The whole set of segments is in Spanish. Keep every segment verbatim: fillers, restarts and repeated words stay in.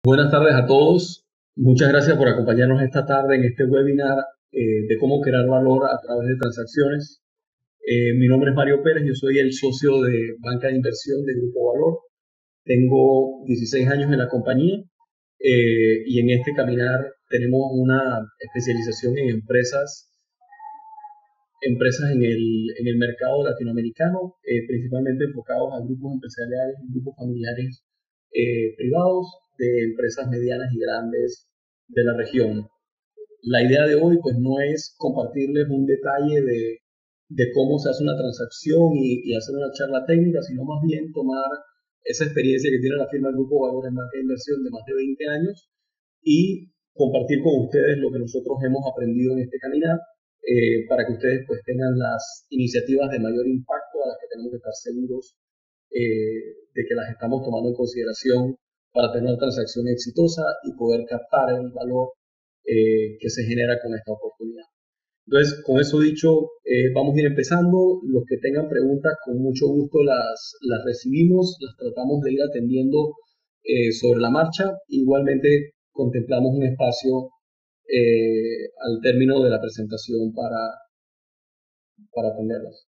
Buenas tardes a todos. Muchas gracias por acompañarnos esta tarde en este webinar eh, de cómo crear valor a través de transacciones. Eh, mi nombre es Mario Pérez, yo soy el socio de banca de inversión de Grupo Valor. Tengo dieciséis años en la compañía eh, y en este caminar tenemos una especialización en empresas, empresas en el, en el mercado latinoamericano, eh, principalmente enfocados a grupos empresariales y grupos familiares eh, privados de empresas medianas y grandes de la región. La idea de hoy pues no es compartirles un detalle de, de cómo se hace una transacción y, y hacer una charla técnica, sino más bien tomar esa experiencia que tiene la firma Grupo Valor en banca de inversión de más de veinte años y compartir con ustedes lo que nosotros hemos aprendido en este caminar eh, para que ustedes pues tengan las iniciativas de mayor impacto a las que tenemos que estar seguros eh, de que las estamos tomando en consideración para tener una transacción exitosa y poder captar el valor eh, que se genera con esta oportunidad. Entonces, con eso dicho, eh, vamos a ir empezando. Los que tengan preguntas, con mucho gusto las, las recibimos, las tratamos de ir atendiendo eh, sobre la marcha. Igualmente, contemplamos un espacio eh, al término de la presentación para, para atenderlas.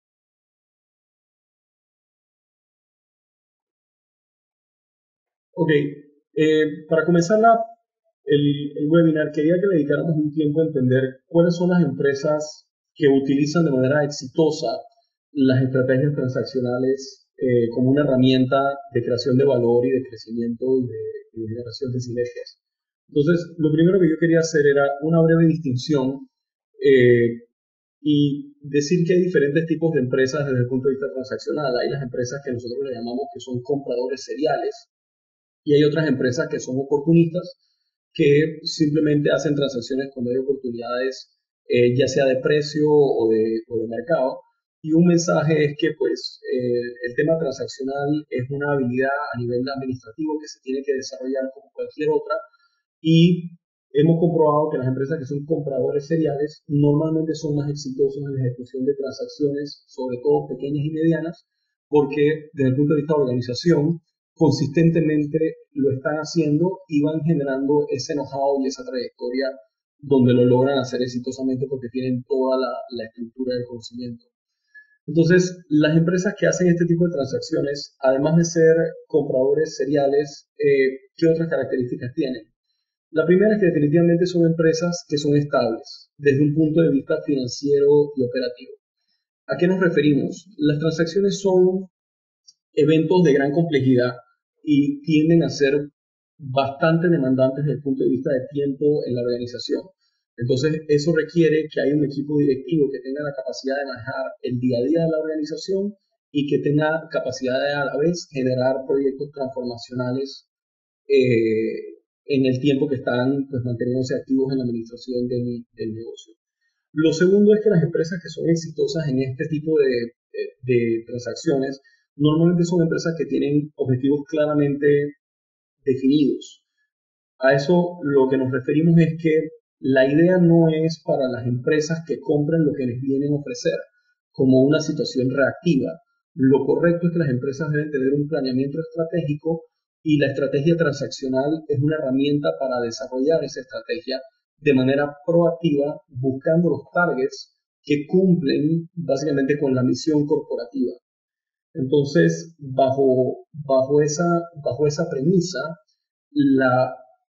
Ok, eh, para comenzar la, el, el webinar, quería que le dedicáramos un tiempo a entender cuáles son las empresas que utilizan de manera exitosa las estrategias transaccionales eh, como una herramienta de creación de valor y de crecimiento y de, y de generación de sinergias. Entonces, lo primero que yo quería hacer era una breve distinción eh, y decir que hay diferentes tipos de empresas desde el punto de vista transaccional. Hay las empresas que nosotros le llamamos que son compradores seriales, y hay otras empresas que son oportunistas, que simplemente hacen transacciones cuando hay oportunidades, eh, ya sea de precio o de, o de mercado. Y un mensaje es que pues, eh, el tema transaccional es una habilidad a nivel administrativo que se tiene que desarrollar como cualquier otra. Y hemos comprobado que las empresas que son compradores seriales normalmente son más exitosos en la ejecución de transacciones, sobre todo pequeñas y medianas, porque desde el punto de vista de organización, consistentemente lo están haciendo y van generando ese know-how y esa trayectoria donde lo logran hacer exitosamente porque tienen toda la, la estructura del conocimiento. Entonces, las empresas que hacen este tipo de transacciones, además de ser compradores seriales, eh, ¿qué otras características tienen? La primera es que definitivamente son empresas que son estables desde un punto de vista financiero y operativo. ¿A qué nos referimos? Las transacciones son eventos de gran complejidad y tienden a ser bastante demandantes desde el punto de vista de tiempo en la organización. Entonces, eso requiere que haya un equipo directivo que tenga la capacidad de manejar el día a día de la organización y que tenga capacidad de a la vez generar proyectos transformacionales eh, en el tiempo que están pues, manteniéndose activos en la administración del, del negocio. Lo segundo es que las empresas que son exitosas en este tipo de, de, de transacciones normalmente son empresas que tienen objetivos claramente definidos. A eso lo que nos referimos es que la idea no es para las empresas que compren lo que les vienen a ofrecer como una situación reactiva. Lo correcto es que las empresas deben tener un planeamiento estratégico y la estrategia transaccional es una herramienta para desarrollar esa estrategia de manera proactiva, buscando los targets que cumplen básicamente con la misión corporativa. Entonces, bajo, bajo, esa, bajo esa premisa, la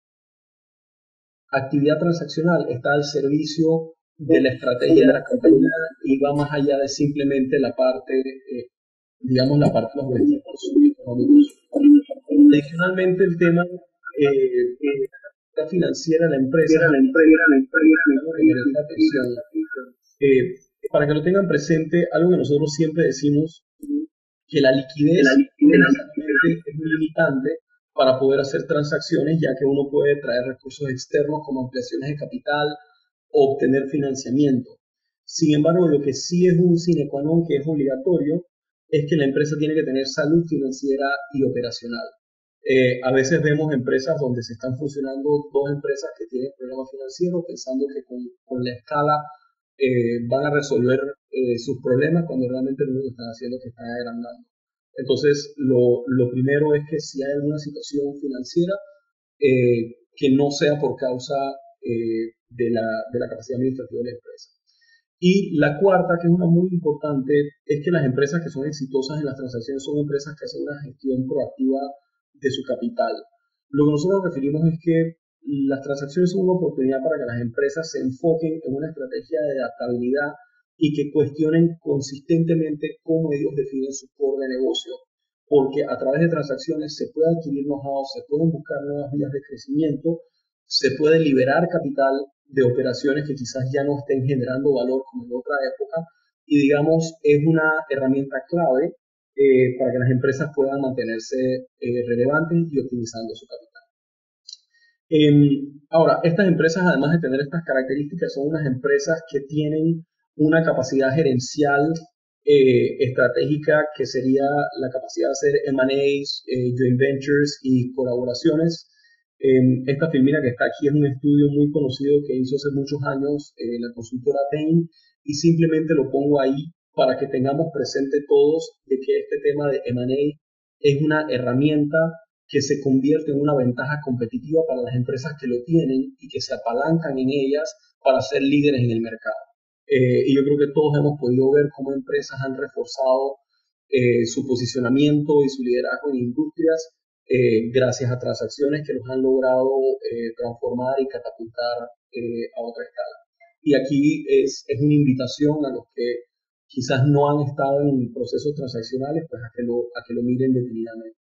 actividad transaccional está al servicio de la estrategia de la compañía y va más allá de simplemente la parte, eh, digamos, la parte de los objetivos económicos. Adicionalmente, el tema eh, la financiera de la empresa, la empresa, la empresa, que merece atención. Eh, para que lo tengan presente, algo que nosotros siempre decimos, que la liquidez, la liquidez es muy limitante para poder hacer transacciones, ya que uno puede traer recursos externos como ampliaciones de capital o obtener financiamiento. Sin embargo, lo que sí es un sine qua non, que es obligatorio, es que la empresa tiene que tener salud financiera y operacional. Eh, a veces vemos empresas donde se están fusionando dos empresas que tienen problemas financieros pensando que con, con la escala eh, van a resolver eh, sus problemas cuando realmente lo único que están haciendo es que están agrandando. Entonces, lo, lo primero es que si hay alguna situación financiera, eh, que no sea por causa eh, de, la, de la capacidad administrativa de la empresa. Y la cuarta, que es una muy importante, es que las empresas que son exitosas en las transacciones son empresas que hacen una gestión proactiva de su capital. Lo que nosotros nos referimos es que las transacciones son una oportunidad para que las empresas se enfoquen en una estrategia de adaptabilidad y que cuestionen consistentemente cómo ellos definen su core de negocio. Porque a través de transacciones se puede adquirir know-how, se pueden buscar nuevas vías de crecimiento, se puede liberar capital de operaciones que quizás ya no estén generando valor como en otra época, y digamos es una herramienta clave eh, para que las empresas puedan mantenerse eh, relevantes y optimizando su capital. Eh, ahora, estas empresas, además de tener estas características, son unas empresas que tienen una capacidad gerencial eh, estratégica, que sería la capacidad de hacer M and As, eh, joint ventures y colaboraciones. Eh, esta Filmina que está aquí es un estudio muy conocido que hizo hace muchos años eh, la consultora Bain, y simplemente lo pongo ahí para que tengamos presente todos de que este tema de M and A es una herramienta que se convierte en una ventaja competitiva para las empresas que lo tienen y que se apalancan en ellas para ser líderes en el mercado. Eh, y yo creo que todos hemos podido ver cómo empresas han reforzado eh, su posicionamiento y su liderazgo en industrias eh, gracias a transacciones que los han logrado eh, transformar y catapultar eh, a otra escala. Y aquí es, es una invitación a los que quizás no han estado en procesos transaccionales, pues a que lo, a que lo miren detenidamente.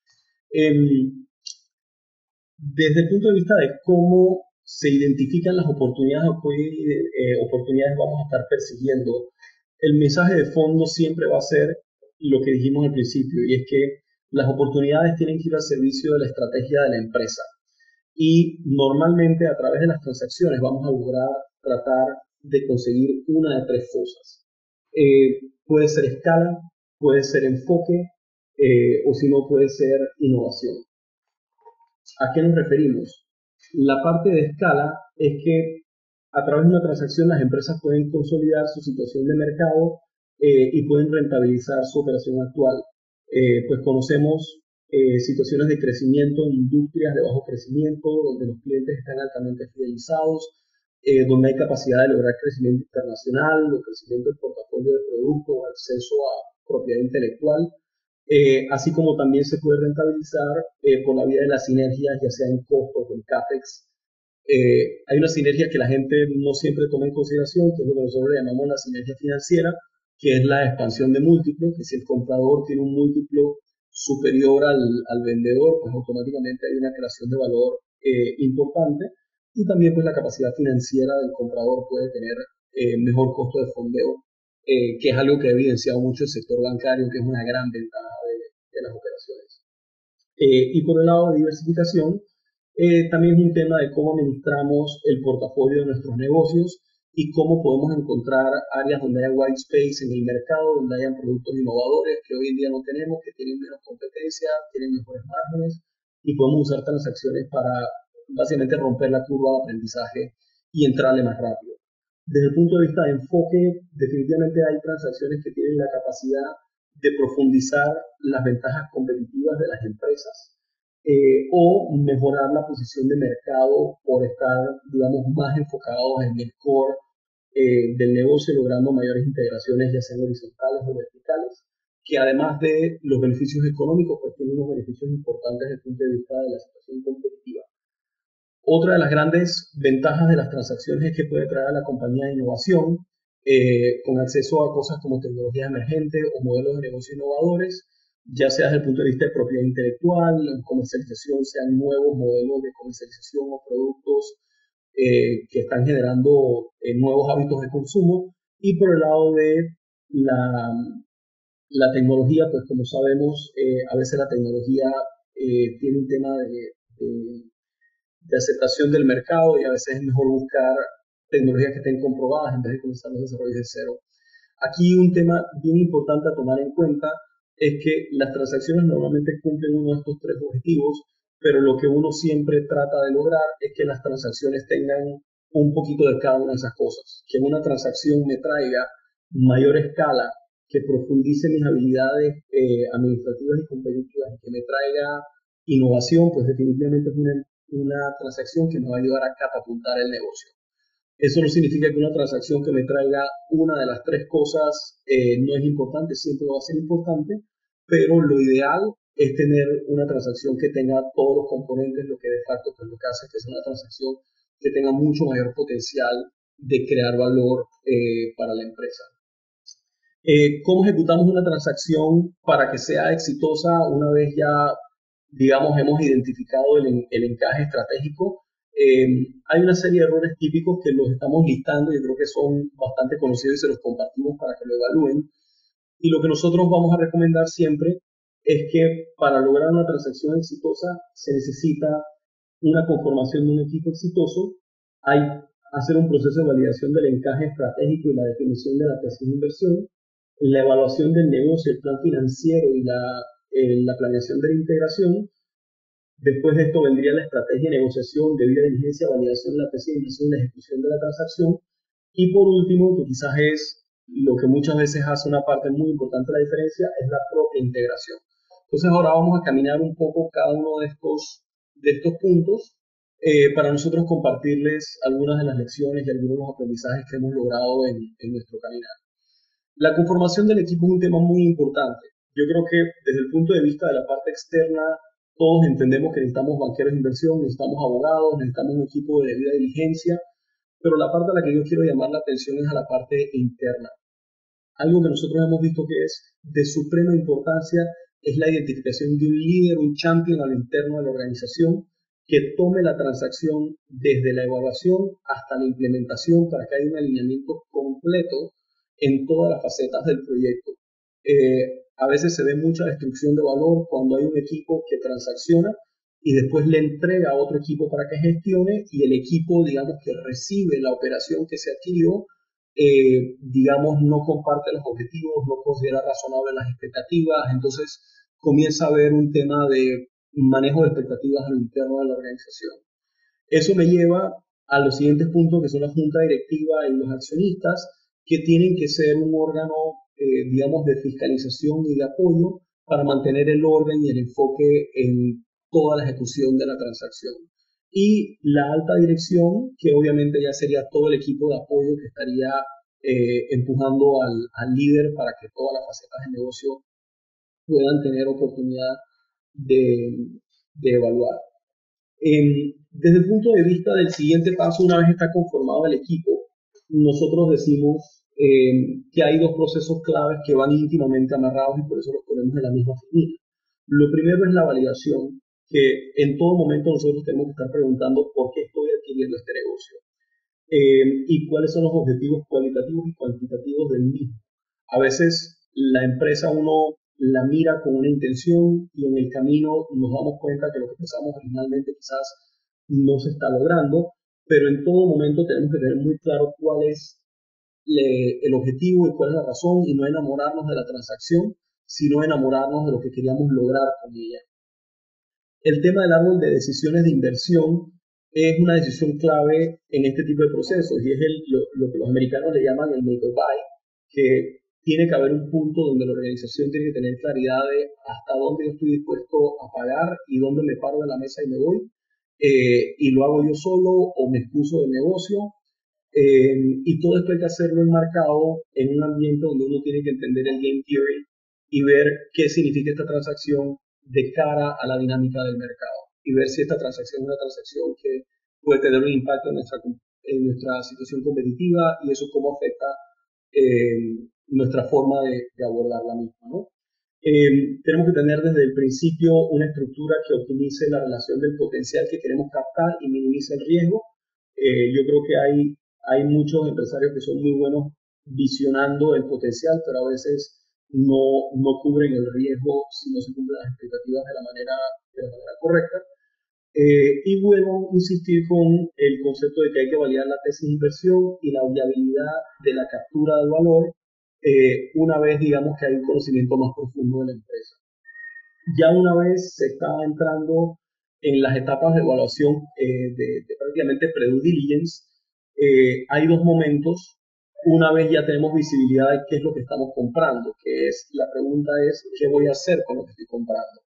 Eh, desde el punto de vista de cómo se identifican las oportunidades o qué eh, oportunidades vamos a estar persiguiendo, el mensaje de fondo siempre va a ser lo que dijimos al principio, y es que las oportunidades tienen que ir al servicio de la estrategia de la empresa. Y normalmente a través de las transacciones vamos a lograr tratar de conseguir una de tres cosas. Eh, puede ser escala, puede ser enfoque, eh, o si no puede ser innovación. ¿A qué nos referimos? La parte de escala es que a través de una transacción las empresas pueden consolidar su situación de mercado eh, y pueden rentabilizar su operación actual. Eh, pues conocemos eh, situaciones de crecimiento en industrias de bajo crecimiento, donde los clientes están altamente fidelizados, eh, donde hay capacidad de lograr crecimiento internacional, o crecimiento del portafolio de productos, o acceso a propiedad intelectual. Eh, así como también se puede rentabilizar eh, por la vía de las sinergias, ya sea en costos o en CAPEX. Eh, hay una sinergia que la gente no siempre toma en consideración, que es lo que nosotros le llamamos la sinergia financiera, que es la expansión de múltiplos, que si el comprador tiene un múltiplo superior al, al vendedor, pues automáticamente hay una creación de valor eh, importante, y también pues la capacidad financiera del comprador puede tener eh, mejor costo de fondeo, eh, que es algo que ha evidenciado mucho el sector bancario, que es una gran ventaja de, de las operaciones. Eh, y por el lado de diversificación, eh, también es un tema de cómo administramos el portafolio de nuestros negocios y cómo podemos encontrar áreas donde haya white space en el mercado, donde hayan productos innovadores que hoy en día no tenemos, que tienen menos competencia, tienen mejores márgenes, y podemos usar transacciones para básicamente romper la curva de aprendizaje y entrarle más rápido. Desde el punto de vista de enfoque, definitivamente hay transacciones que tienen la capacidad de profundizar las ventajas competitivas de las empresas eh, o mejorar la posición de mercado por estar, digamos, más enfocados en el core eh, del negocio, logrando mayores integraciones, ya sean horizontales o verticales, que además de los beneficios económicos, pues tienen unos beneficios importantes desde el punto de vista de la situación competitiva. Otra de las grandes ventajas de las transacciones es que puede traer a la compañía innovación, eh, con acceso a cosas como tecnología emergente o modelos de negocio innovadores, ya sea desde el punto de vista de propiedad intelectual, comercialización, sean nuevos modelos de comercialización o productos eh, que están generando eh, nuevos hábitos de consumo. Y por el lado de la, la tecnología, pues como sabemos, eh, a veces la tecnología eh, tiene un tema de, de de aceptación del mercado, y a veces es mejor buscar tecnologías que estén comprobadas en vez de comenzar los desarrollos de cero. Aquí un tema bien importante a tomar en cuenta es que las transacciones normalmente cumplen uno de estos tres objetivos, pero lo que uno siempre trata de lograr es que las transacciones tengan un poquito de cada una de esas cosas. Que una transacción me traiga mayor escala, que profundice mis habilidades eh, administrativas y competitivas, y que me traiga innovación, pues definitivamente es una una transacción que me va a ayudar a catapultar el negocio. Eso no significa que una transacción que me traiga una de las tres cosas eh, no es importante, siempre va a ser importante, pero lo ideal es tener una transacción que tenga todos los componentes, lo que de facto pues, lo que hace es que es una transacción que tenga mucho mayor potencial de crear valor eh, para la empresa. Eh, ¿Cómo ejecutamos una transacción para que sea exitosa una vez ya, digamos, hemos identificado el, el encaje estratégico? Eh, hay una serie de errores típicos que los estamos listando y yo creo que son bastante conocidos y se los compartimos para que lo evalúen. Y lo que nosotros vamos a recomendar siempre es que para lograr una transacción exitosa se necesita una conformación de un equipo exitoso, hay hacer un proceso de validación del encaje estratégico y la definición de la tesis de inversión, la evaluación del negocio, el plan financiero y la, eh, la planeación de la integración. Después de esto vendría la estrategia de negociación, debida diligencia, validación de la tesis de inversión y la ejecución de la transacción. Y por último, que quizás es lo que muchas veces hace una parte muy importante de la diferencia, es la propia integración. Entonces ahora vamos a caminar un poco cada uno de estos, de estos puntos eh, para nosotros compartirles algunas de las lecciones y algunos de los aprendizajes que hemos logrado en, en nuestro caminar. La conformación del equipo es un tema muy importante. Yo creo que desde el punto de vista de la parte externa, todos entendemos que necesitamos banqueros de inversión, necesitamos abogados, necesitamos un equipo de debida diligencia, pero la parte a la que yo quiero llamar la atención es a la parte interna. Algo que nosotros hemos visto que es de suprema importancia es la identificación de un líder, un champion al interno de la organización que tome la transacción desde la evaluación hasta la implementación para que haya un alineamiento completo en todas las facetas del proyecto. Eh, a veces se ve mucha destrucción de valor cuando hay un equipo que transacciona y después le entrega a otro equipo para que gestione y el equipo, digamos, que recibe la operación que se adquirió, eh, digamos, no comparte los objetivos, no considera razonables las expectativas, entonces comienza a haber un tema de manejo de expectativas a lo interno de la organización. Eso me lleva a los siguientes puntos que son la junta directiva y los accionistas, que tienen que ser un órgano, eh, digamos, de fiscalización y de apoyo para mantener el orden y el enfoque en toda la ejecución de la transacción. Y la alta dirección, que obviamente ya sería todo el equipo de apoyo que estaría eh, empujando al, al líder para que todas las facetas de negocio puedan tener oportunidad de, de evaluar. Eh, desde el punto de vista del siguiente paso, una vez está conformado el equipo, nosotros decimos eh, que hay dos procesos claves que van íntimamente amarrados y por eso los ponemos en la misma familia. Lo primero es la validación, que en todo momento nosotros tenemos que estar preguntando por qué estoy adquiriendo este negocio eh, y cuáles son los objetivos cualitativos y cuantitativos del mismo. A veces la empresa uno la mira con una intención y en el camino nos damos cuenta que lo que pensamos originalmente quizás no se está logrando, pero en todo momento tenemos que tener muy claro cuál es le, el objetivo y cuál es la razón y no enamorarnos de la transacción, sino enamorarnos de lo que queríamos lograr con ella. El tema del árbol de decisiones de inversión es una decisión clave en este tipo de procesos y es el, lo, lo que los americanos le llaman el make or buy, que tiene que haber un punto donde la organización tiene que tener claridad de hasta dónde yo estoy dispuesto a pagar y dónde me paro de la mesa y me voy, eh, y lo hago yo solo o me excuso del negocio, eh, y todo esto hay que hacerlo enmarcado en un ambiente donde uno tiene que entender el game theory y ver qué significa esta transacción de cara a la dinámica del mercado y ver si esta transacción es una transacción que puede tener un impacto en nuestra, en nuestra situación competitiva y eso cómo afecta eh, nuestra forma de, de abordar la misma, ¿no? Eh, tenemos que tener desde el principio una estructura que optimice la relación del potencial que queremos captar y minimice el riesgo. Eh, yo creo que hay, hay muchos empresarios que son muy buenos visionando el potencial, pero a veces no, no cubren el riesgo si no se cumplen las expectativas de la manera, de la manera correcta. Eh, y vuelvo a insistir con el concepto de que hay que validar la tesis de inversión y la viabilidad de la captura del valor eh, una vez, digamos, que hay un conocimiento más profundo de la empresa. Ya una vez se está entrando en las etapas de evaluación eh, de, de prácticamente pre-due diligence, eh, hay dos momentos. Una vez ya tenemos visibilidad de qué es lo que estamos comprando, que es, la pregunta es, ¿qué voy a hacer con lo que estoy comprando?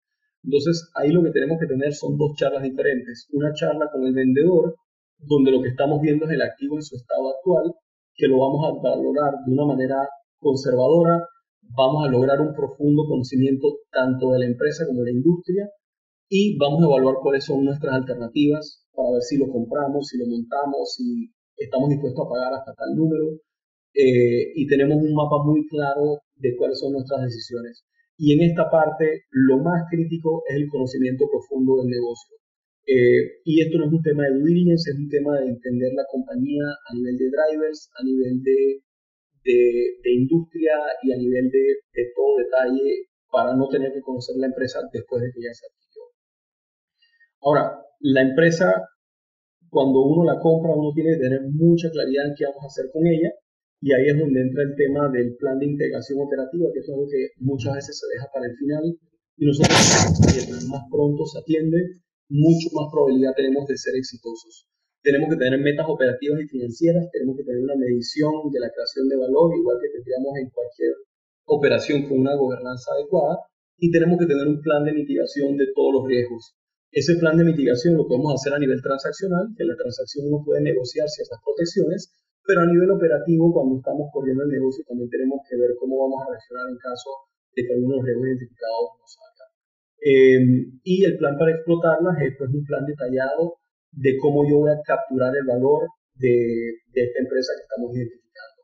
Entonces, ahí lo que tenemos que tener son dos charlas diferentes. Una charla con el vendedor, donde lo que estamos viendo es el activo en su estado actual, que lo vamos a valorar de una manera conservadora, vamos a lograr un profundo conocimiento tanto de la empresa como de la industria y vamos a evaluar cuáles son nuestras alternativas para ver si lo compramos, si lo montamos, si estamos dispuestos a pagar hasta tal número, eh, y tenemos un mapa muy claro de cuáles son nuestras decisiones. Y en esta parte, lo más crítico es el conocimiento profundo del negocio. Eh, y esto no es un tema de due diligence, es un tema de entender la compañía a nivel de drivers, a nivel de, de, de industria y a nivel de, de todo detalle para no tener que conocer la empresa después de que ya se adquirió. Ahora, la empresa, cuando uno la compra, uno tiene que tener mucha claridad en qué vamos a hacer con ella. Y ahí es donde entra el tema del plan de integración operativa, que esto es algo que muchas veces se deja para el final. Y nosotros, mientras más pronto se atiende, mucho más probabilidad tenemos de ser exitosos. Tenemos que tener metas operativas y financieras, tenemos que tener una medición de la creación de valor, igual que tendríamos en cualquier operación con una gobernanza adecuada, y tenemos que tener un plan de mitigación de todos los riesgos. Ese plan de mitigación lo podemos hacer a nivel transaccional, que en la transacción uno puede negociar ciertas protecciones, pero a nivel operativo, cuando estamos corriendo el negocio, también tenemos que ver cómo vamos a reaccionar en caso de que algunos riesgos identificados no salgan. Eh, y el plan para explotarlas es pues, un plan detallado de cómo yo voy a capturar el valor de, de esta empresa que estamos identificando.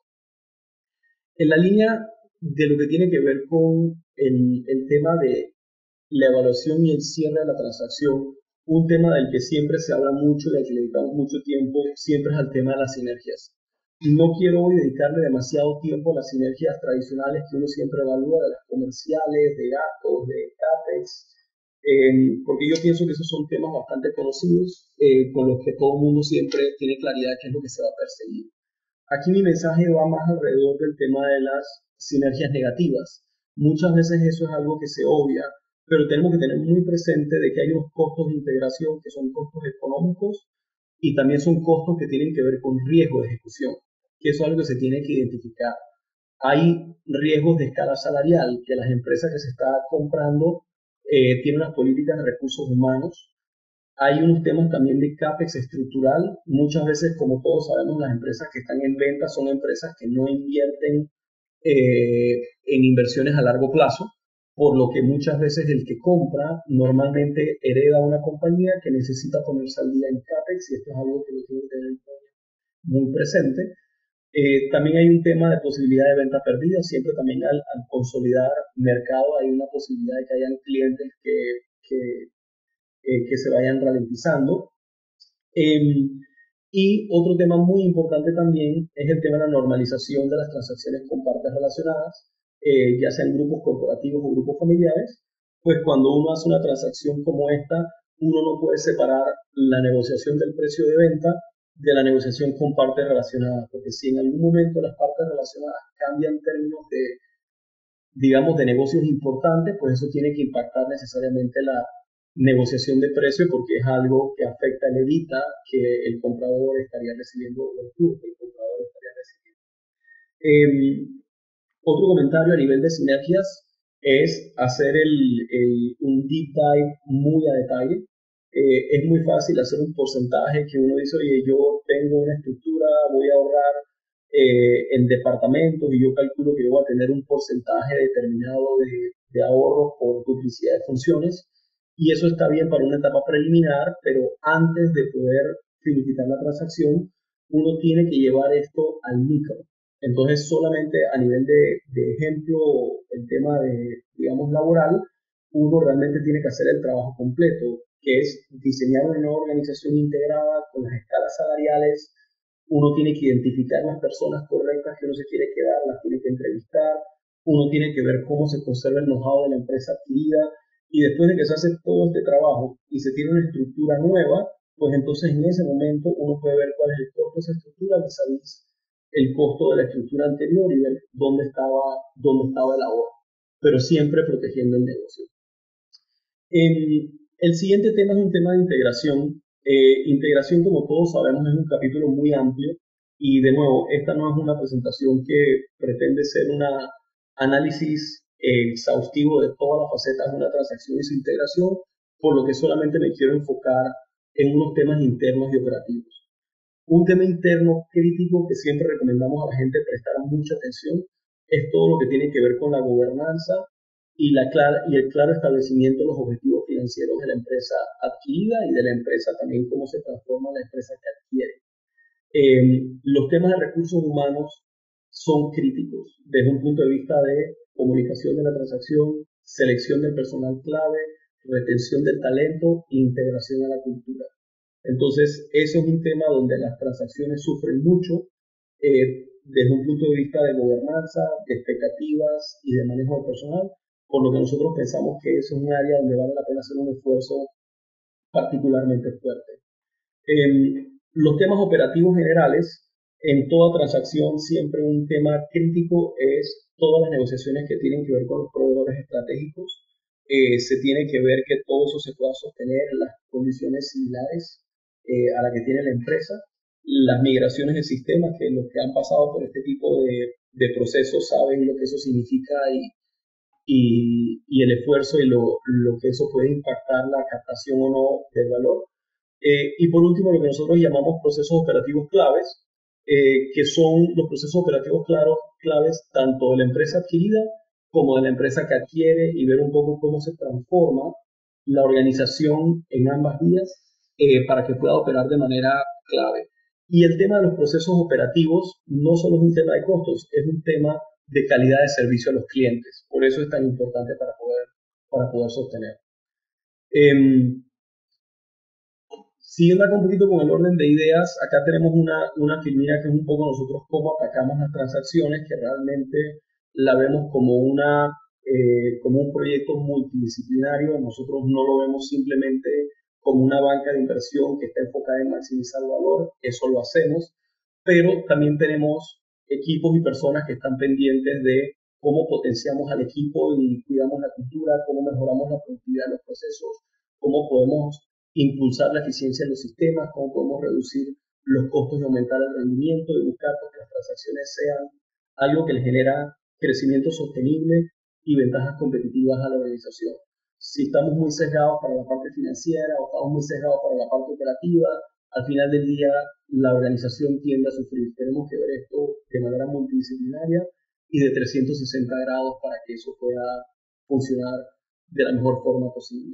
En la línea de lo que tiene que ver con el, el tema de la evaluación y el cierre de la transacción, un tema del que siempre se habla mucho y al que le dedicamos mucho tiempo, siempre es al tema de las sinergias. No quiero hoy dedicarle demasiado tiempo a las sinergias tradicionales que uno siempre evalúa, de las comerciales, de gastos, de CAPEX, eh, porque yo pienso que esos son temas bastante conocidos, eh, con los que todo el mundo siempre tiene claridad de qué es lo que se va a perseguir. Aquí mi mensaje va más alrededor del tema de las sinergias negativas. Muchas veces eso es algo que se obvia, pero tenemos que tener muy presente de que hay unos costos de integración que son costos económicos y también son costos que tienen que ver con riesgo de ejecución, que eso es algo que se tiene que identificar. Hay riesgos de escala salarial, que las empresas que se están comprando eh, tienen unas políticas de recursos humanos. Hay unos temas también de CAPEX estructural. Muchas veces, como todos sabemos, las empresas que están en venta son empresas que no invierten eh, en inversiones a largo plazo, por lo que muchas veces el que compra normalmente hereda una compañía que necesita ponerse al día en CAPEX y esto es algo que lo tiene que tener muy presente. Eh, también hay un tema de posibilidad de venta perdida. Siempre también al, al consolidar mercado hay una posibilidad de que hayan clientes que, que Eh, que se vayan ralentizando. Eh, y otro tema muy importante también es el tema de la normalización de las transacciones con partes relacionadas, eh, ya sean grupos corporativos o grupos familiares, pues cuando uno hace una transacción como esta, uno no puede separar la negociación del precio de venta de la negociación con partes relacionadas, porque si en algún momento las partes relacionadas cambian términos de, digamos, de negocios importantes, pues eso tiene que impactar necesariamente la negociación de precio porque es algo que afecta el evita que el comprador estaría recibiendo o el flujo que el comprador estaría recibiendo. Eh, otro comentario a nivel de sinergias es hacer el, el, un deep dive muy a detalle. Eh, es muy fácil hacer un porcentaje que uno dice, oye, yo tengo una estructura, voy a ahorrar eh, en departamentos y yo calculo que yo voy a tener un porcentaje determinado de, de ahorro por duplicidad de funciones. Y eso está bien para una etapa preliminar, pero antes de poder finiquitar la transacción, uno tiene que llevar esto al micro. Entonces, solamente a nivel de, de ejemplo, el tema de, digamos, laboral, uno realmente tiene que hacer el trabajo completo, que es diseñar una nueva organización integrada con las escalas salariales. Uno tiene que identificar las personas correctas que uno se quiere quedar, las tiene que entrevistar. Uno tiene que ver cómo se conserva el know-how de la empresa adquirida. Y después de que se hace todo este trabajo y se tiene una estructura nueva, pues entonces en ese momento uno puede ver cuál es el costo de esa estructura vis-a-vis el costo de la estructura anterior y ver dónde estaba, dónde estaba el ahorro, pero siempre protegiendo el negocio. Eh, el siguiente tema es un tema de integración. Eh, integración, como todos sabemos, es un capítulo muy amplio y de nuevo, esta no es una presentación que pretende ser un análisis exhaustivo de todas las facetas de una transacción y su integración, por lo que solamente me quiero enfocar en unos temas internos y operativos. Un tema interno crítico que siempre recomendamos a la gente prestar mucha atención es todo lo que tiene que ver con la gobernanza y, la clara, y el claro establecimiento de los objetivos financieros de la empresa adquirida y de la empresa también cómo se transforma la empresa que adquiere. Eh, los temas de recursos humanos son críticos desde un punto de vista de comunicación de la transacción, selección del personal clave, retención del talento e integración a la cultura. Entonces, eso es un tema donde las transacciones sufren mucho eh, desde un punto de vista de gobernanza, de expectativas y de manejo del personal, por lo que nosotros pensamos que eso es un área donde vale la pena hacer un esfuerzo particularmente fuerte. Eh, los temas operativos generales, en toda transacción siempre un tema crítico es todas las negociaciones que tienen que ver con los proveedores estratégicos. Eh, se tiene que ver que todo eso se pueda sostener en las condiciones similares eh, a la que tiene la empresa. Las migraciones de sistemas, que los que han pasado por este tipo de, de procesos saben lo que eso significa y, y, y el esfuerzo y lo, lo que eso puede impactar la captación o no del valor. Eh, y por último, lo que nosotros llamamos procesos operativos claves, eh, que son los procesos operativos claros, claves tanto de la empresa adquirida como de la empresa que adquiere, y ver un poco cómo se transforma la organización en ambas vías eh, para que pueda operar de manera clave. Y el tema de los procesos operativos no solo es un tema de costos, es un tema de calidad de servicio a los clientes. Por eso es tan importante para poder, para poder sostener. Eh, Siguiendo acá un poquito con el orden de ideas, acá tenemos una, una filmina que es un poco nosotros cómo atacamos las transacciones, que realmente la vemos como, una, eh, como un proyecto multidisciplinario. Nosotros no lo vemos simplemente como una banca de inversión que está enfocada en maximizar valor, eso lo hacemos, pero también tenemos equipos y personas que están pendientes de cómo potenciamos al equipo y cuidamos la cultura, cómo mejoramos la productividad de los procesos, cómo podemos impulsar la eficiencia de los sistemas, cómo podemos reducir los costos y aumentar el rendimiento y buscar que las transacciones sean algo que le genera crecimiento sostenible y ventajas competitivas a la organización. Si estamos muy sesgados para la parte financiera o estamos muy sesgados para la parte operativa, al final del día la organización tiende a sufrir. Tenemos que ver esto de manera multidisciplinaria y de trescientos sesenta grados para que eso pueda funcionar de la mejor forma posible.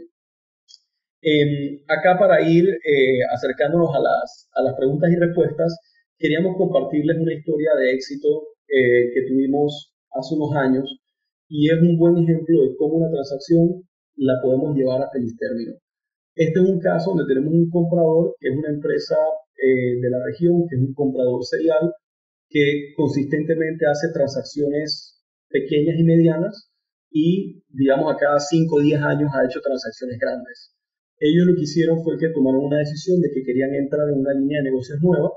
Eh, acá para ir eh, acercándonos a las, a las preguntas y respuestas, queríamos compartirles una historia de éxito eh, que tuvimos hace unos años, y es un buen ejemplo de cómo una transacción la podemos llevar a feliz término. Este es un caso donde tenemos un comprador que es una empresa eh, de la región, que es un comprador serial, que consistentemente hace transacciones pequeñas y medianas y, digamos, a cada cinco o diez años ha hecho transacciones grandes. Ellos lo que hicieron fue que tomaron una decisión de que querían entrar en una línea de negocios nueva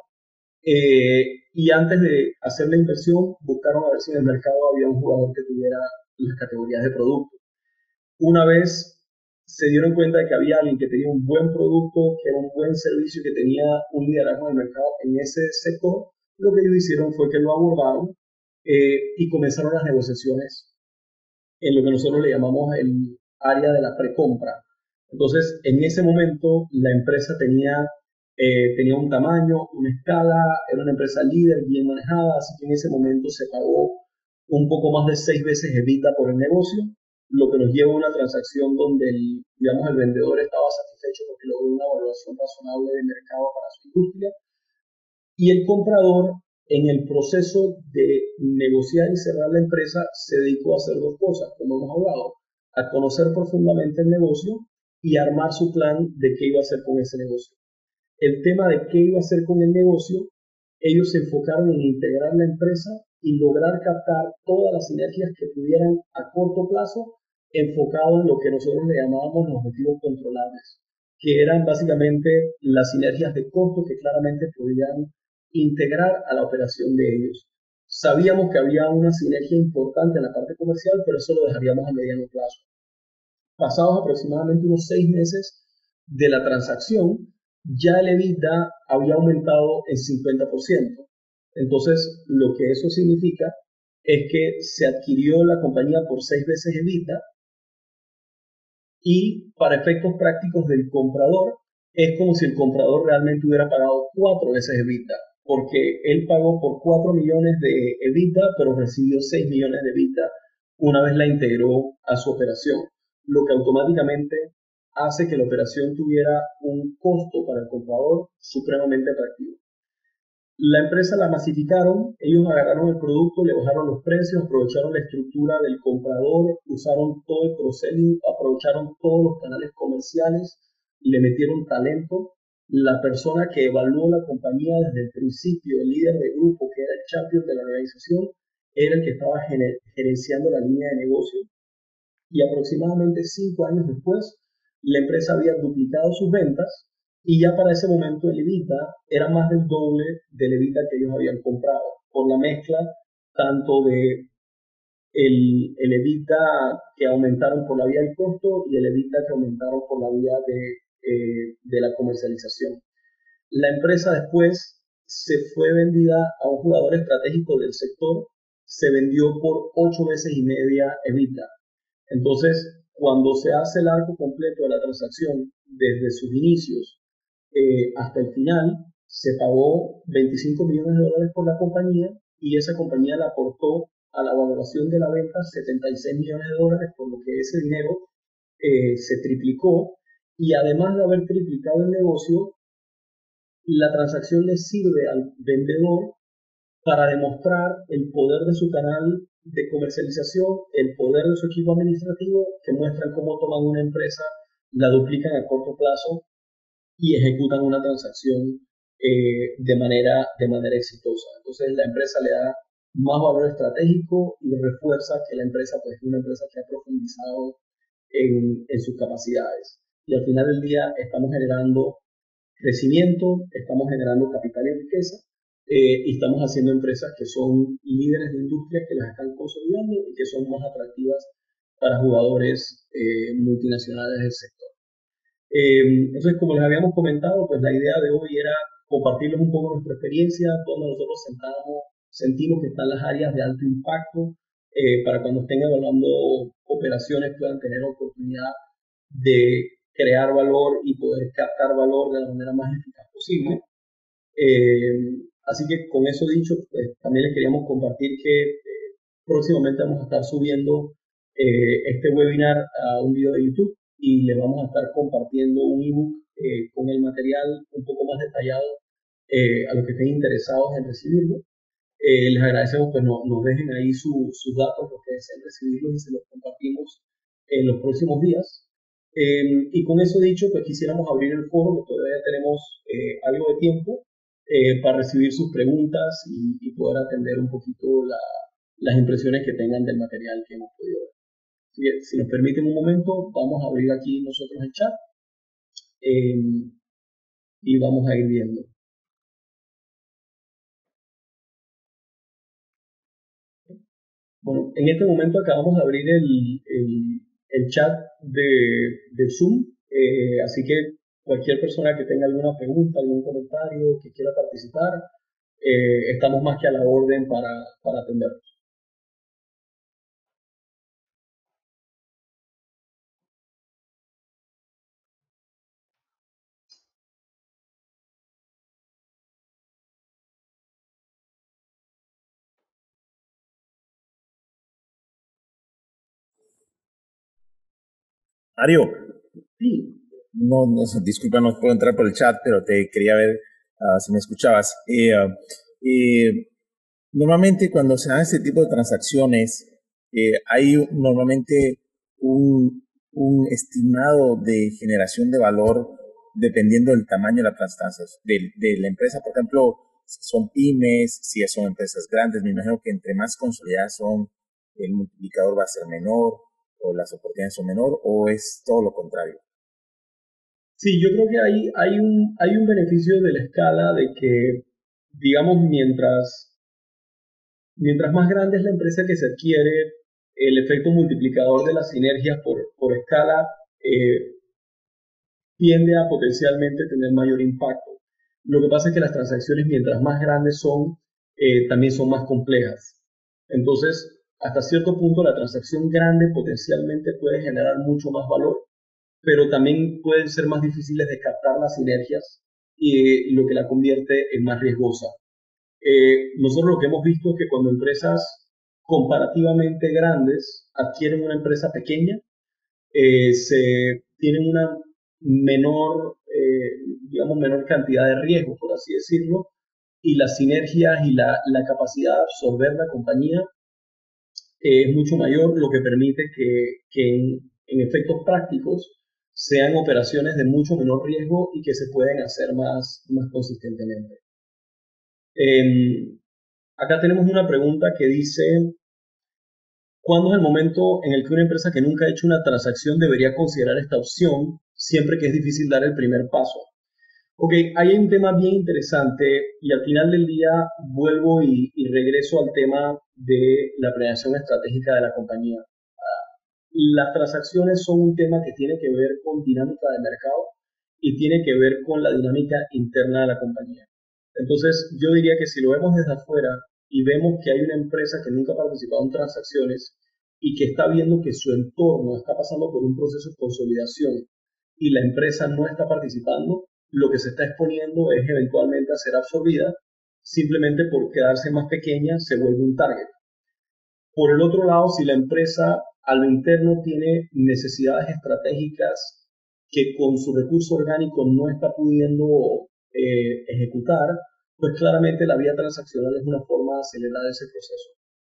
eh, y antes de hacer la inversión buscaron a ver si en el mercado había un jugador que tuviera las categorías de producto. Una vez se dieron cuenta de que había alguien que tenía un buen producto, que era un buen servicio y que tenía un liderazgo en el mercado en ese sector, lo que ellos hicieron fue que lo abordaron eh, y comenzaron las negociaciones en lo que nosotros le llamamos el área de la precompra. Entonces, en ese momento, la empresa tenía, eh, tenía un tamaño, una escala, era una empresa líder, bien manejada, así que en ese momento se pagó un poco más de seis veces EBITDA por el negocio, lo que nos lleva a una transacción donde el, digamos, el vendedor estaba satisfecho porque logró una valoración razonable de mercado para su industria, y el comprador, en el proceso de negociar y cerrar la empresa, se dedicó a hacer dos cosas, como hemos hablado: a conocer profundamente el negocio y armar su plan de qué iba a hacer con ese negocio. El tema de qué iba a hacer con el negocio, ellos se enfocaron en integrar la empresa y lograr captar todas las sinergias que pudieran a corto plazo, enfocado en lo que nosotros le llamábamos los objetivos controlables, que eran básicamente las sinergias de costo que claramente podían integrar a la operación de ellos. Sabíamos que había una sinergia importante en la parte comercial, pero eso lo dejaríamos a mediano plazo. Pasados aproximadamente unos seis meses de la transacción, ya el EBITDA había aumentado en cincuenta por ciento. Entonces, lo que eso significa es que se adquirió la compañía por seis veces EBITDA y para efectos prácticos del comprador es como si el comprador realmente hubiera pagado cuatro veces EBITDA, porque él pagó por cuatro millones de EBITDA, pero recibió seis millones de EBITDA una vez la integró a su operación, lo que automáticamente hace que la operación tuviera un costo para el comprador supremamente atractivo. La empresa la masificaron, ellos agarraron el producto, le bajaron los precios, aprovecharon la estructura del comprador, usaron todo el cross-selling, aprovecharon todos los canales comerciales, le metieron talento. La persona que evaluó la compañía desde el principio, el líder de grupo, que era el champion de la organización, era el que estaba gerenciando la línea de negocio. Y aproximadamente cinco años después, la empresa había duplicado sus ventas y ya para ese momento el EBITDA era más del doble del EBITDA que ellos habían comprado, por la mezcla tanto de el, el EBITDA que aumentaron por la vía del costo y el EBITDA que aumentaron por la vía de, eh, de la comercialización. La empresa después se fue vendida a un jugador estratégico del sector, se vendió por ocho veces y media EBITDA. Entonces, cuando se hace el arco completo de la transacción desde sus inicios eh, hasta el final, se pagó veinticinco millones de dólares por la compañía y esa compañía le aportó a la valoración de la venta setenta y seis millones de dólares, por lo que ese dinero eh, se triplicó y además de haber triplicado el negocio, la transacción le sirve al vendedor para demostrar el poder de su canal de comercialización, el poder de su equipo administrativo, que muestran cómo toman una empresa, la duplican a corto plazo y ejecutan una transacción eh, de, manera, de manera exitosa. Entonces la empresa le da más valor estratégico y refuerza que la empresa pues, es una empresa que ha profundizado en, en sus capacidades. Y al final del día estamos generando crecimiento, estamos generando capital y riqueza, eh, y estamos haciendo empresas que son líderes de industria, que las están consolidando y que son más atractivas para jugadores eh, multinacionales del sector. Eh, entonces, como les habíamos comentado, pues la idea de hoy era compartirles un poco nuestra experiencia, donde nosotros sentamos, sentimos que están las áreas de alto impacto, eh, para cuando estén evaluando operaciones puedan tener oportunidad de crear valor y poder captar valor de la manera más eficaz posible. Eh, así que con eso dicho, pues también les queríamos compartir que eh, próximamente vamos a estar subiendo eh, este webinar a un video de YouTube y le vamos a estar compartiendo un ebook eh, con el material un poco más detallado eh, a los que estén interesados en recibirlo. Eh, les agradecemos que pues, no, nos dejen ahí su, sus datos, los que deseen recibirlos y se los compartimos en los próximos días. Eh, y con eso dicho, pues quisiéramos abrir el foro, que todavía tenemos eh, algo de tiempo eh, para recibir sus preguntas y, y poder atender un poquito la, las impresiones que tengan del material que hemos podido ver. Si, si nos permiten un momento, vamos a abrir aquí nosotros el chat eh, y vamos a ir viendo. Bueno, en este momento acabamos de abrir el, el, el chat de, de Zoom, eh, así que cualquier persona que tenga alguna pregunta, algún comentario, que quiera participar, eh, estamos más que a la orden para, para atenderlos. Mario, Sí, no, no, disculpa, no puedo entrar por el chat, pero te quería ver uh, si me escuchabas. Eh, uh, eh, normalmente cuando se dan este tipo de transacciones, eh, hay normalmente un, un estimado de generación de valor dependiendo del tamaño de la transacción, de, de la empresa. Por ejemplo, si son pymes, si son empresas grandes, me imagino que entre más consolidadas son, el multiplicador va a ser menor o las oportunidades son menor, o es todo lo contrario. sí, yo creo que hay, hay, un, hay un beneficio de la escala de que, digamos, mientras, mientras más grande es la empresa que se adquiere, el efecto multiplicador de las sinergias por, por escala eh, tiende a potencialmente tener mayor impacto. Lo que pasa es que las transacciones, mientras más grandes son, eh, también son más complejas. Entonces, hasta cierto punto, la transacción grande potencialmente puede generar mucho más valor, pero también pueden ser más difíciles de captar las sinergias y lo que la convierte en más riesgosa. Eh, nosotros lo que hemos visto es que cuando empresas comparativamente grandes adquieren una empresa pequeña, eh, se tienen una menor, eh, digamos, menor cantidad de riesgo, por así decirlo, y las sinergias y la, la capacidad de absorber la compañía eh, es mucho mayor, lo que permite que, que en, en efectos prácticos sean operaciones de mucho menor riesgo y que se pueden hacer más, más consistentemente. Eh, acá tenemos una pregunta que dice, ¿cuándo es el momento en el que una empresa que nunca ha hecho una transacción debería considerar esta opción, siempre que es difícil dar el primer paso? Ok, hay un tema bien interesante y al final del día vuelvo y, y regreso al tema de la planeación estratégica de la compañía. Las transacciones son un tema que tiene que ver con dinámica de mercado y tiene que ver con la dinámica interna de la compañía. Entonces, yo diría que si lo vemos desde afuera y vemos que hay una empresa que nunca ha participado en transacciones y que está viendo que su entorno está pasando por un proceso de consolidación y la empresa no está participando, lo que se está exponiendo es eventualmente a ser absorbida, simplemente por quedarse más pequeña se vuelve un target. Por el otro lado, si la empresa a lo interno tiene necesidades estratégicas que con su recurso orgánico no está pudiendo eh, ejecutar, pues claramente la vía transaccional es una forma de acelerar ese proceso.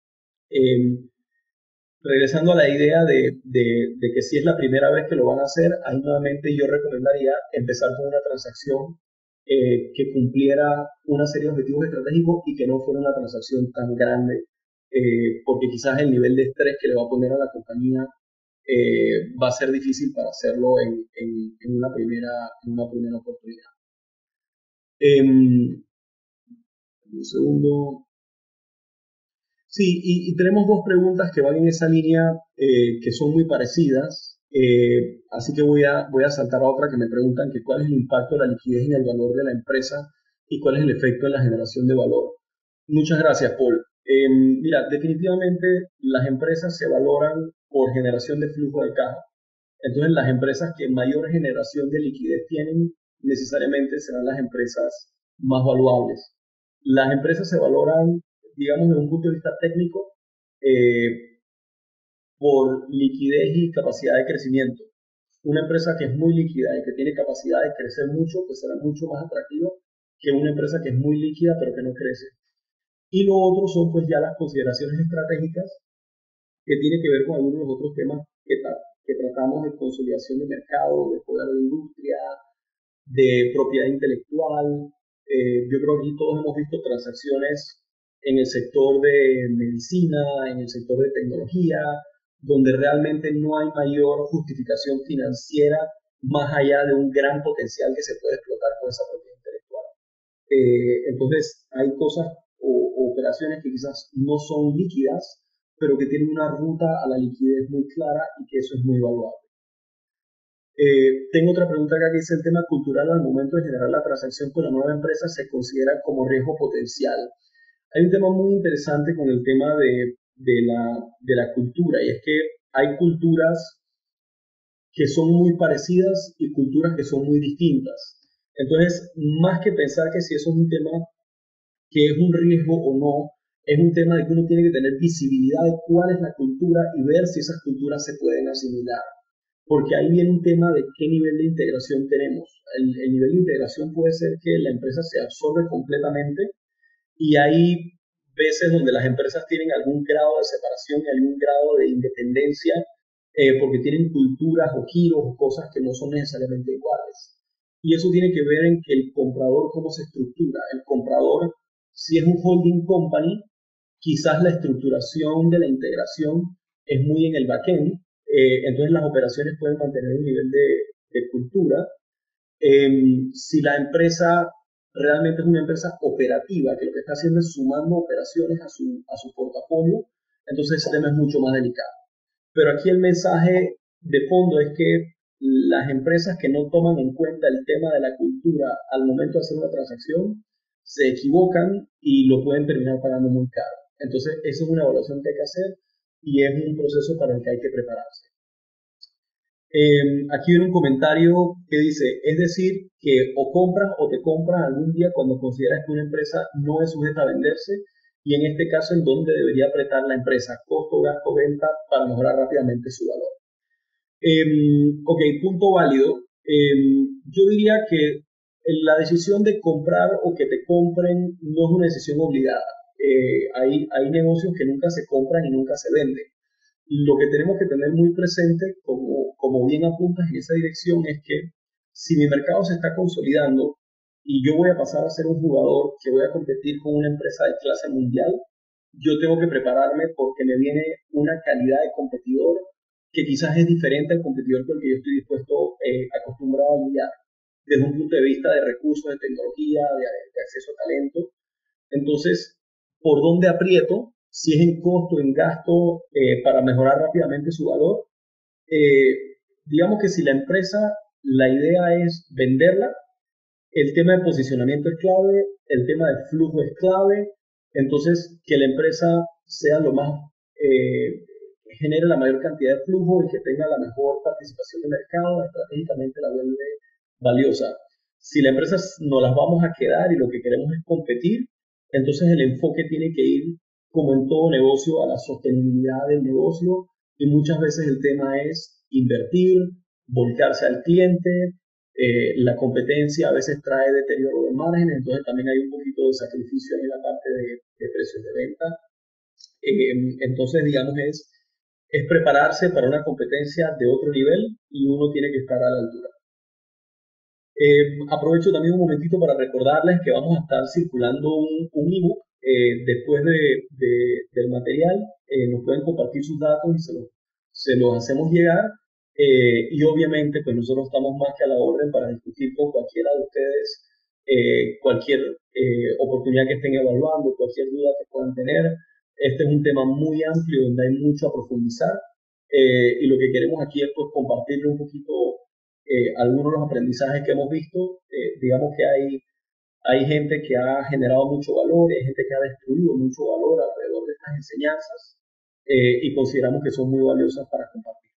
Eh, regresando a la idea de, de, de que si es la primera vez que lo van a hacer, ahí nuevamente yo recomendaría empezar con una transacción eh, que cumpliera una serie de objetivos estratégicos y que no fuera una transacción tan grande, eh, porque quizás el nivel de estrés que le va a poner a la compañía eh, va a ser difícil para hacerlo en, en, en, una, primera, en una primera oportunidad. Eh, un segundo. Sí, y, y tenemos dos preguntas que van en esa línea eh, que son muy parecidas, eh, así que voy a, voy a saltar a otra que me preguntan que cuál es el impacto de la liquidez en el valor de la empresa y cuál es el efecto en la generación de valor. Muchas gracias, Paul. Eh, mira, definitivamente las empresas se valoran por generación de flujo de caja. Entonces, las empresas que mayor generación de liquidez tienen necesariamente serán las empresas más valuables. Las empresas se valoran, digamos, desde un punto de vista técnico, eh, por liquidez y capacidad de crecimiento. Una empresa que es muy líquida y que tiene capacidad de crecer mucho, pues será mucho más atractiva que una empresa que es muy líquida pero que no crece. Y lo otro son pues ya las consideraciones estratégicas que tiene que ver con algunos de los otros temas que, que tratamos de consolidación de mercado, de poder de industria, de propiedad intelectual. Eh, yo creo que aquí todos hemos visto transacciones en el sector de medicina, en el sector de tecnología, donde realmente no hay mayor justificación financiera más allá de un gran potencial que se puede explotar con esa propiedad intelectual. Eh, entonces, hay cosas o, o operaciones que quizás no son líquidas, pero que tienen una ruta a la liquidez muy clara y que eso es muy valuable. Eh, tengo otra pregunta acá que dice: el tema cultural al momento de generar la transacción con la nueva empresa se considera como riesgo potencial. Hay un tema muy interesante con el tema de, de, la, de la cultura, y es que hay culturas que son muy parecidas y culturas que son muy distintas. Entonces, más que pensar que si eso es un tema que es un riesgo o no, es un tema de que uno tiene que tener visibilidad de cuál es la cultura y ver si esas culturas se pueden asimilar. Porque ahí viene un tema de qué nivel de integración tenemos. El, el nivel de integración puede ser que la empresa se absorbe completamente y hay veces donde las empresas tienen algún grado de separación y algún grado de independencia eh, porque tienen culturas o giros o cosas que no son necesariamente iguales. Y eso tiene que ver en que el comprador, cómo se estructura. El comprador, si es un holding company, quizás la estructuración de la integración es muy en el backend, eh, entonces las operaciones pueden mantener un nivel de, de cultura. Eh, si la empresa realmente es una empresa operativa, que lo que está haciendo es sumando operaciones a su, a su portafolio, entonces ese tema es mucho más delicado. Pero aquí el mensaje de fondo es que las empresas que no toman en cuenta el tema de la cultura al momento de hacer una transacción se equivocan y lo pueden terminar pagando muy caro. Entonces, esa es una evaluación que hay que hacer y es un proceso para el que hay que prepararse. Eh, aquí viene un comentario que dice, es decir, que o compras o te compras algún día cuando consideras que una empresa no es sujeta a venderse y en este caso en dónde debería apretar la empresa, costo, gasto, venta, para mejorar rápidamente su valor. Eh, ok, punto válido. Eh, yo diría que la decisión de comprar o que te compren no es una decisión obligada. Eh, hay, hay negocios que nunca se compran y nunca se venden. Lo que tenemos que tener muy presente, como, como bien apuntas en esa dirección, es que si mi mercado se está consolidando y yo voy a pasar a ser un jugador que voy a competir con una empresa de clase mundial, yo tengo que prepararme porque me viene una calidad de competidor que quizás es diferente al competidor con el que yo estoy dispuesto, eh, acostumbrado a lidiar, desde un punto de vista de recursos, de tecnología, de, de acceso a talento. Entonces, ¿por dónde aprieto? Si es en costo, en gasto, eh, para mejorar rápidamente su valor. Eh, digamos que si la empresa, la idea es venderla, el tema de posicionamiento es clave, el tema de flujo es clave, entonces que la empresa sea lo más, eh, genere la mayor cantidad de flujo y que tenga la mejor participación de mercado, estratégicamente la vuelve valiosa. Si la empresa nos las vamos a quedar y lo que queremos es competir, entonces el enfoque tiene que ir, como en todo negocio, a la sostenibilidad del negocio y muchas veces el tema es invertir, volcarse al cliente. Eh, la competencia a veces trae deterioro de margen, entonces también hay un poquito de sacrificio en la parte de, de precios de venta. Eh, entonces, digamos, es, es prepararse para una competencia de otro nivel y uno tiene que estar a la altura. Eh, aprovecho también un momentito para recordarles que vamos a estar circulando un, un ebook eh, después de, de, del material. Eh, nos pueden compartir sus datos y se los, se los hacemos llegar. Eh, y obviamente, pues nosotros estamos más que a la orden para discutir con cualquiera de ustedes eh, cualquier eh, oportunidad que estén evaluando, cualquier duda que puedan tener. Este es un tema muy amplio donde hay mucho a profundizar. Eh, y lo que queremos aquí es pues, compartirle un poquito eh, algunos de los aprendizajes que hemos visto. Eh, digamos que hay, hay gente que ha generado mucho valor, hay gente que ha destruido mucho valor alrededor de estas enseñanzas eh, y consideramos que son muy valiosas para compartir.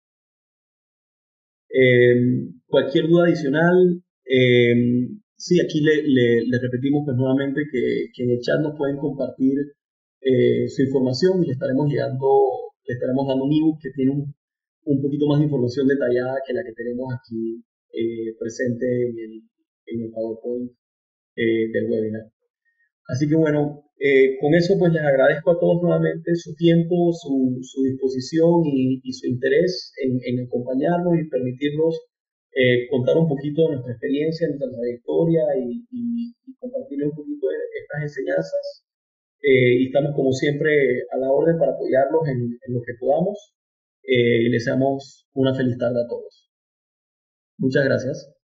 Eh, cualquier duda adicional, eh, sí, aquí le, le, le, repetimos pues nuevamente que, que en el chat nos pueden compartir eh, su información y le estaremos llegando, le estaremos dando un ebook que tiene un, un poquito más de información detallada que la que tenemos aquí eh, presente en el, en el PowerPoint eh, del webinar. Así que bueno, eh, con eso pues les agradezco a todos nuevamente su tiempo, su, su disposición y, y, su interés en, en acompañarnos y permitirnos eh, contar un poquito de nuestra experiencia, nuestra trayectoria y, y, y compartirles un poquito de estas enseñanzas. Eh, y estamos como siempre a la orden para apoyarlos en, en lo que podamos. Eh, y les deseamos una feliz tarde a todos. Muchas gracias.